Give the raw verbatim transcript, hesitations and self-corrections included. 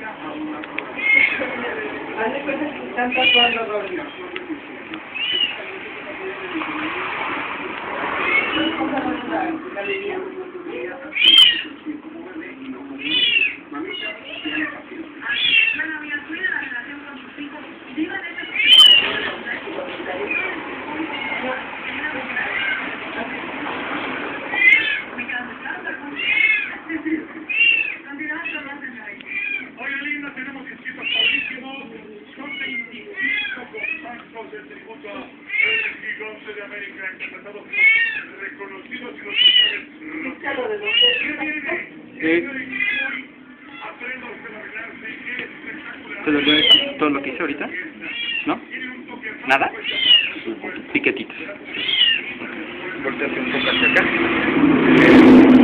Hazle cuenta que están tatuando doble. ¿Cómo van a la galería? Bueno, mira, cuida la relación con tus hijos. Viva de ese Oye, linda, tenemos disquitos padrísimos. Son veinticinco conciertos de tributo al gigante de América, interpretados por reconocidos y los ¿Viste lo de los ¿Qué viene? Sí. Aprendo a bailarse, qué espectacular. ¿Te lo dio todo lo que hice ahorita? ¿No? ¿Nada? Piquetitos. Volteate un poco hacia acá.